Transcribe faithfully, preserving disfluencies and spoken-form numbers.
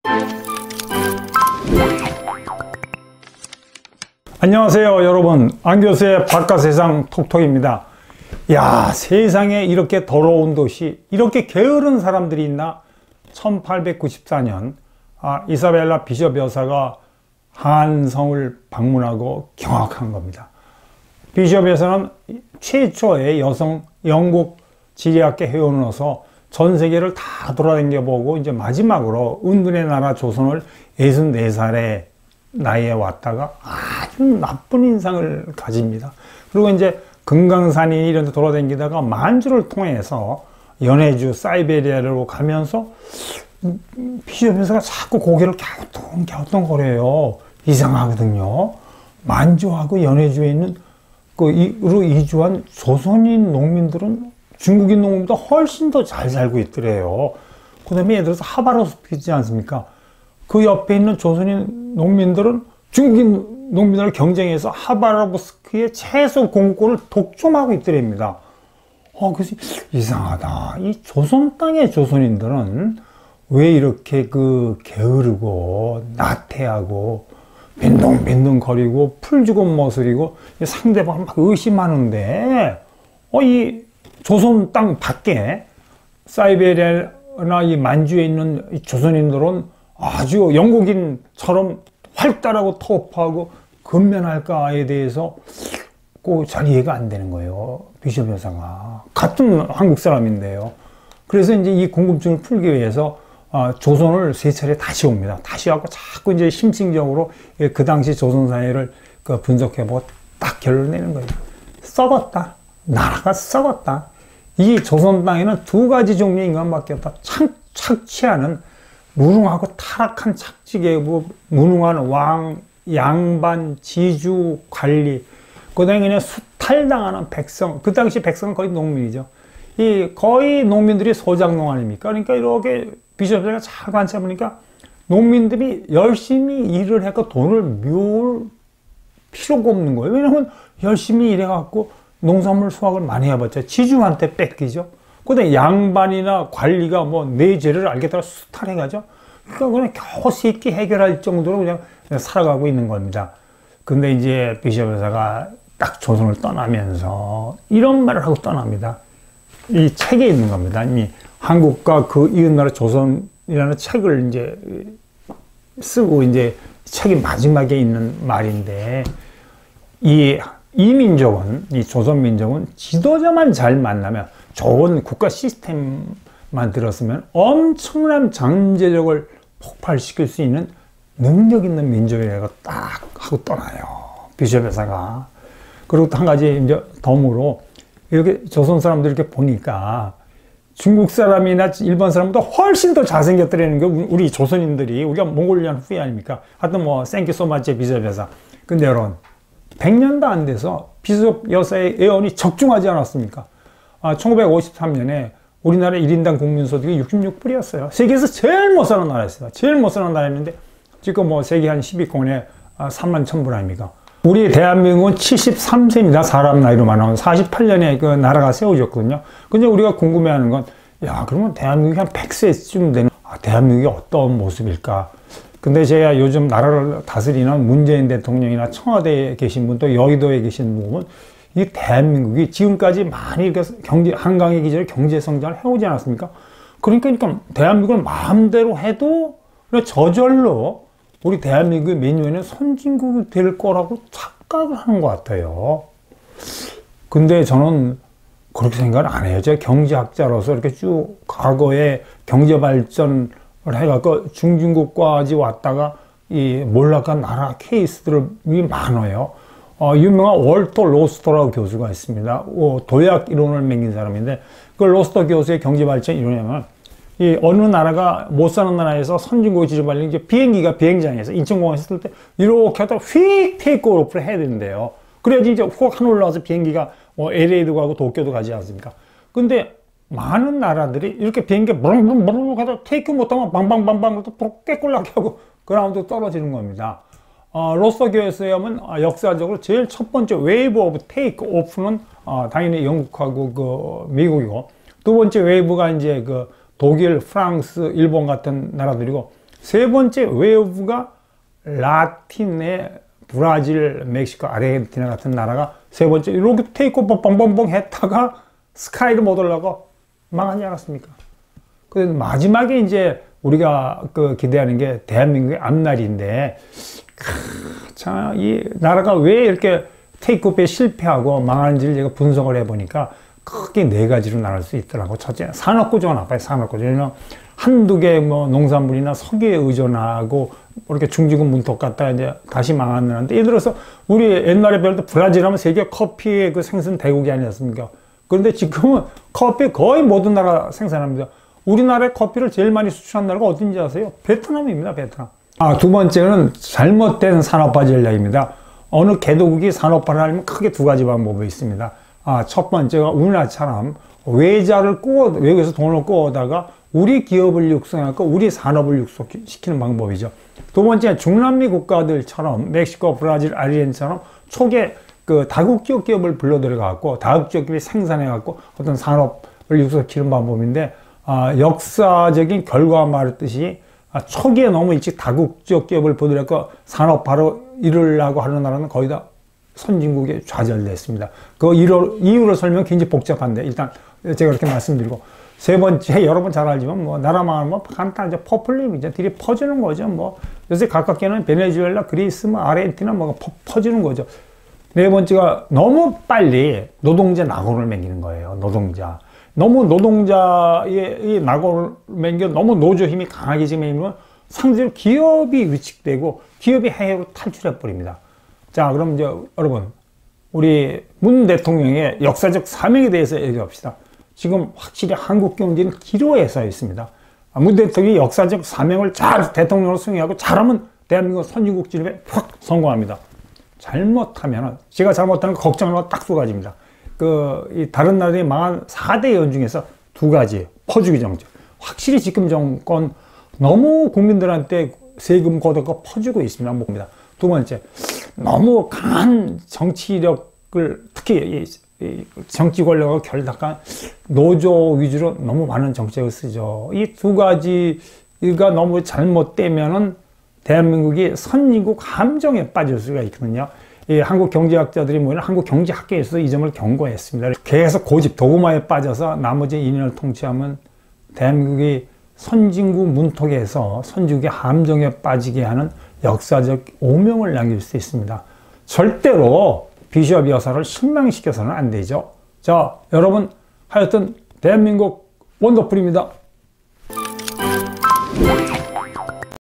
안녕하세요 여러분, 안교수의 바깥세상 톡톡입니다. 야, 세상에 이렇게 더러운 도시, 이렇게 게으른 사람들이 있나? 천팔백구십사 년 아, 이사벨라 비숍 여사가 한성을 방문하고 경악한 겁니다. 비숍 여사는 최초의 여성 영국 지리학계 회원으로서 전 세계를 다 돌아다녀 보고 이제 마지막으로 은둔의 나라 조선을 예순네 살의 나이에 왔다가 아주 나쁜 인상을 가집니다. 그리고 이제 금강산이 이런 데 돌아다니다가 만주를 통해서 연해주 사이베리아로 가면서 비숍 여사가 자꾸 고개를 갸우뚱갸우뚱거려요. 이상하거든요. 만주하고 연해주에 있는 그로 이주한 조선인 농민들은 중국인 농민보다 훨씬 더 잘 살고 있더래요. 그 다음에 예를 들어서 하바rov스크 있지 않습니까? 그 옆에 있는 조선인 농민들은 중국인 농민들을 경쟁해서 하바rov스크의 채소 공급권을 독점하고 있더랍니다. 어, 그래서 이상하다. 이 조선 땅의 조선인들은 왜 이렇게 그 게으르고 나태하고 빈둥빈둥거리고 풀죽은 머슬이고 상대방을 막 의심하는데, 어, 이 조선 땅 밖에 사이베리아나 이 만주에 있는 이 조선인들은 아주 영국인처럼 활달하고 터프하고 근면할까에 대해서 꼭 잘 이해가 안 되는 거예요. 비숍 여사가 같은 한국 사람인데요. 그래서 이제 이 궁금증을 풀기 위해서 아, 조선을 세 차례 다시 옵니다. 다시 와서 자꾸 이제 심층적으로 그 당시 조선 사회를 그 분석해보고 딱 결론을 내는 거예요. 썩었다. 나라가 썩었다. 이 조선 땅에는 두 가지 종류의 인간밖에 없다. 착, 착취하는 무능하고 타락한 착지계급, 무능한 왕, 양반, 지주, 관리, 그 다음에 그냥 수탈당하는 백성. 그 당시 백성은 거의 농민이죠. 이 거의 농민들이 소작농 아닙니까? 그러니까 이렇게 비숍 여사가 잘 관찰해보니까 농민들이 열심히 일을 해서 돈을 모을 필요가 없는 거예요. 왜냐면 열심히 일해갖고 농산물 수확을 많이 해봤자 지주한테 뺏기죠. 그 다음에 양반이나 관리가 뭐 내 죄를 알겠다고 수탈해가죠. 그러니까 그냥 겨우 새끼 해결할 정도로 그냥 살아가고 있는 겁니다. 근데 이제 비숍 여사가 딱 조선을 떠나면서 이런 말을 하고 떠납니다. 이 책에 있는 겁니다. 이 한국과 그 이웃나라 조선이라는 책을 이제 쓰고 이제 책이 마지막에 있는 말인데, 이, 이 민족은, 이 조선 민족은 지도자만 잘 만나면, 좋은 국가 시스템만 들었으면 엄청난 잠재력을 폭발시킬 수 있는 능력 있는 민족이라고 딱 하고 떠나요. 비숍 여사가. 그리고 또 한 가지 이제 덤으로 이렇게 조선 사람들 이렇게 보니까 중국 사람이나 일본 사람보다 훨씬 더 잘생겼더라는 거, 우리 조선인들이, 우리가 몽골리안 후예 아닙니까? 하여튼 뭐, 땡큐 소마치 비숍 여사. 근데 여러분, 백 년도 안 돼서 비숍 여사의 예언이 적중하지 않았습니까? 아, 천구백오십삼 년에 우리나라 일 인당 국민소득이 육십육 불이었어요. 세계에서 제일 못 사는 나라였어요. 제일 못 사는 나라였는데, 지금 뭐, 세계 한 십 위권에 삼만 천 불 아닙니까? 우리 대한민국은 칠십삼 세입니다. 사람 나이로 말하면 사십팔 년에 그 나라가 세워졌거든요. 근데 우리가 궁금해하는 건, 야, 그러면 대한민국이 한 백 세쯤 되는, 아, 대한민국이 어떤 모습일까? 근데 제가 요즘 나라를 다스리는 문재인 대통령이나 청와대에 계신 분, 또 여의도에 계신 분 보면, 이 대한민국이 지금까지 많이 이렇게 경제, 한강의 기절에 경제 성장을 해오지 않았습니까? 그러니까, 그러니까 대한민국을 마음대로 해도 저절로 우리 대한민국이 몇 년에 선진국이 될 거라고 착각을 하는 것 같아요. 근데 저는 그렇게 생각을 안 해요. 제가 경제학자로서 이렇게 쭉 과거에 경제 발전을 해갖고 중진국까지 왔다가 이 몰락한 나라 케이스들이 많아요. 어, 유명한 월터 로스터라고 교수가 있습니다. 어, 도약 이론을 맹긴 사람인데, 그 로스터 교수의 경제 발전 이론이면, 이 어느 나라가 못 사는 나라에서 선진국이 지져발린 이제 비행기가 비행장에서 인천공항에 있을 때 이렇게 하다가 휙 테이크 오프를 해야 되는데요. 그래야지 이제 훅 하늘 올라와서 비행기가 뭐 엘에이도 가고 도쿄도 가지 않습니까? 근데 많은 나라들이 이렇게 비행기 무릉무릉 하다 테이크 못하면 방방방방 또 깨꼴나게 하고 그라운드 떨어지는 겁니다. 어, 로스터 교수에 하면 어, 역사적으로 제일 첫 번째 웨이브 오브 테이크 오프는 어, 당연히 영국하고 그 미국이고, 두 번째 웨이브가 이제 그 독일, 프랑스, 일본 같은 나라들이고, 세 번째 웨이브가 라틴의 브라질, 멕시코, 아르헨티나 같은 나라가 세 번째 이렇게 테이크오프 뻥뻥뻥 했다가 스카이를 못 올라가고 망하지 않았습니까? 그래서 마지막에 이제 우리가 그 기대하는 게 대한민국의 앞날인데, 참, 이 나라가 왜 이렇게 테이크오프에 실패하고 망하는지를 제가 분석을 해보니까 크게 네 가지로 나눌 수 있더라고. 첫째, 산업구조가 나빠요. 산업구조. 왜냐면 한두 개 뭐 농산물이나 석유에 의존하고 이렇게 중지금 문턱 갔다가 이제 다시 망하는데, 예를 들어서 우리 옛날에 배울 때 브라질 하면 세계 커피의 그 생산 대국이 아니었습니까? 그런데 지금은 커피 거의 모든 나라 생산합니다. 우리나라의 커피를 제일 많이 수출한 나라가 어딘지 아세요? 베트남입니다. 베트남. 아, 두 번째는 잘못된 산업화 전략입니다. 어느 개도국이 산업화를 하려면 크게 두 가지 방법이 있습니다. 아, 첫 번째가 우리나라처럼 외자를 꾸어, 외국에서 돈을 꾸어다가 우리 기업을 육성하고 우리 산업을 육성시키는 방법이죠. 두 번째는 중남미 국가들처럼 멕시코, 브라질, 아르헨티나처럼 초기에 그 다국적 기업을 불러들여갖고 다국적 기업이 생산해갖고 어떤 산업을 육성시키는 방법인데, 아, 역사적인 결과가 말했듯이 아, 초기에 너무 일찍 다국적 기업을 보더라도 산업화로 이루려고 하는 나라는 거의 다 선진국에 좌절됐습니다. 그 이유를 설명 굉장히 복잡한데 일단 제가 그렇게 말씀드리고, 세 번째, 여러분 잘 알지만 뭐 나라 망하면 뭐 간단하죠. 포퓰리즘이죠. 들이 퍼주는 거죠. 뭐 요새 가깝게는 베네수엘라, 그리스, 뭐 아르헨티나 뭐가 퍼, 퍼주는 거죠. 네 번째가 너무 빨리 노동자 낙오를 맹기는 거예요. 노동자. 너무 노동자의 낙오를 맹겨 너무 노조 힘이 강하게 지면 상대적으로 기업이 위축되고 기업이 해외로 탈출해 버립니다. 자, 그럼 이제 여러분, 우리 문 대통령의 역사적 사명에 대해서 얘기합시다. 지금 확실히 한국 경제는 기로에 서 있습니다. 문 대통령이 역사적 사명을 잘 대통령으로 수행하고 잘하면 대한민국 선진국 진입에 확 성공합니다. 잘못하면, 제가 잘못하는 거 걱정하는 건 딱 두 가지입니다. 그, 이 다른 나라들이 망한 사 대 연 중에서 두 가지, 퍼주기 정책. 확실히 지금 정권 너무 국민들한테 세금 걷어가 퍼주고 있습니다. 봅니다. 두 번째, 너무 강한 정치력을, 특히 이, 이 정치 권력과 결탁한 노조 위주로 너무 많은 정책을 쓰죠. 이 두 가지가 너무 잘못되면은 대한민국이 선진국 함정에 빠질 수가 있거든요. 이 한국 경제학자들이 모이는 한국경제학계에서 이 점을 경고했습니다. 계속 고집, 도구마에 빠져서 나머지 이 년을 통치하면 대한민국이 선진국 문턱에서 선진국의 함정에 빠지게 하는 역사적 오명을 남길 수 있습니다. 절대로 비숍 여사를 실망시켜서는 안 되죠. 자, 여러분, 하여튼 대한민국 원더풀입니다.